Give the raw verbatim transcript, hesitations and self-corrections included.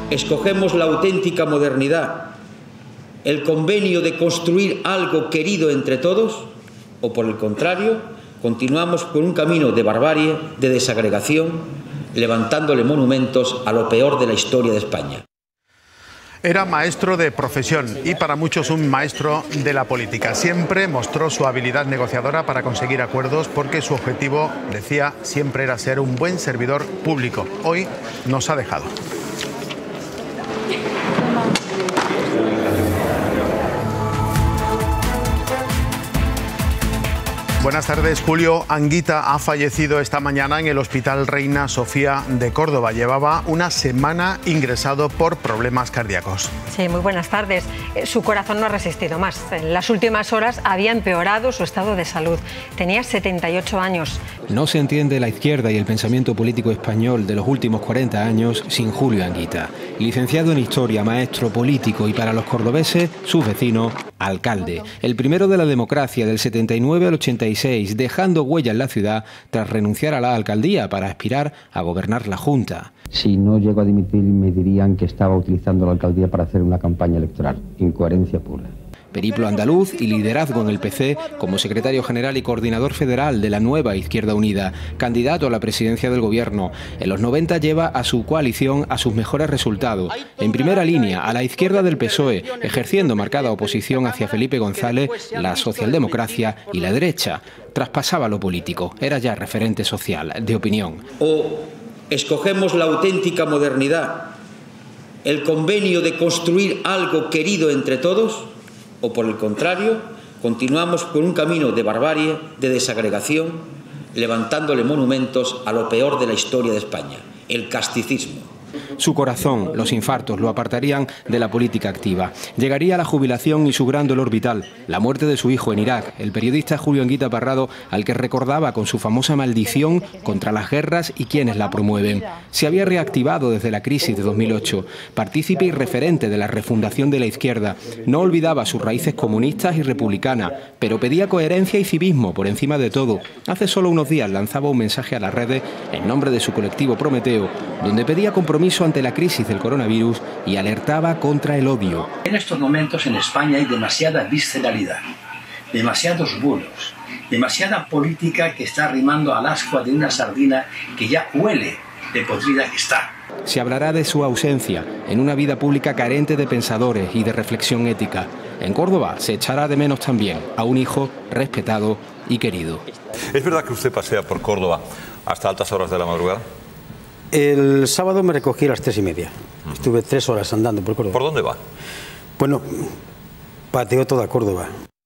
escogemos la auténtica modernidad, el convenio de construir algo querido entre todos, o por el contrario, continuamos por un camino de barbarie, de desagregación, levantándole monumentos a lo peor de la historia de España. Era maestro de profesión y para muchos un maestro de la política. Siempre mostró su habilidad negociadora para conseguir acuerdos porque su objetivo, decía, siempre era ser un buen servidor público. Hoy nos ha dejado. Buenas tardes. Julio Anguita ha fallecido esta mañana en el Hospital Reina Sofía de Córdoba. Llevaba una semana ingresado por problemas cardíacos. Sí, muy buenas tardes. Su corazón no ha resistido más. En las últimas horas había empeorado su estado de salud. Tenía setenta y ocho años. No se entiende la izquierda y el pensamiento político español de los últimos cuarenta años sin Julio Anguita. Licenciado en Historia, maestro político y para los cordobeses, su vecino, alcalde. El primero de la democracia del setenta y nueve al ochenta y seis, dejando huella en la ciudad tras renunciar a la alcaldía para aspirar a gobernar la Junta. Si no llego a dimitir, me dirían que estaba utilizando la alcaldía para hacer una campaña electoral. Incoherencia pura. Periplo andaluz y liderazgo en el P C como secretario general y coordinador federal de la nueva Izquierda Unida, candidato a la presidencia del gobierno. En los noventa lleva a su coalición a sus mejores resultados. En primera línea, a la izquierda del P S O E, ejerciendo marcada oposición hacia Felipe González, la socialdemocracia y la derecha. Traspasaba lo político, era ya referente social, de opinión. O escogemos la auténtica modernidad, el convenio de construir algo querido entre todos, o por el contrario, continuamos por un camino de barbarie, de desagregación, levantándole monumentos a lo peor de la historia de España, el casticismo. Su corazón, los infartos, lo apartarían de la política activa. Llegaría la jubilación y su gran dolor vital, la muerte de su hijo en Irak, el periodista Julio Anguita Parrado, al que recordaba con su famosa maldición contra las guerras y quienes la promueven. Se había reactivado desde la crisis de dos mil ocho, partícipe y referente de la refundación de la izquierda. No olvidaba sus raíces comunistas y republicanas, pero pedía coherencia y civismo por encima de todo. Hace solo unos días lanzaba un mensaje a las redes en nombre de su colectivo Prometeo, donde pedía compromiso ante la crisis del coronavirus y alertaba contra el odio. En estos momentos en España hay demasiada visceralidad, demasiados bulos, demasiada política que está arrimando al ascua de una sardina que ya huele de podrida que está. Se hablará de su ausencia en una vida pública carente de pensadores y de reflexión ética. En Córdoba se echará de menos también a un hijo respetado y querido. ¿Es verdad que usted pasea por Córdoba hasta altas horas de la madrugada? El sábado me recogí a las tres y media. Uh-huh. Estuve tres horas andando por Córdoba. ¿Por dónde va? Bueno, pateo toda Córdoba.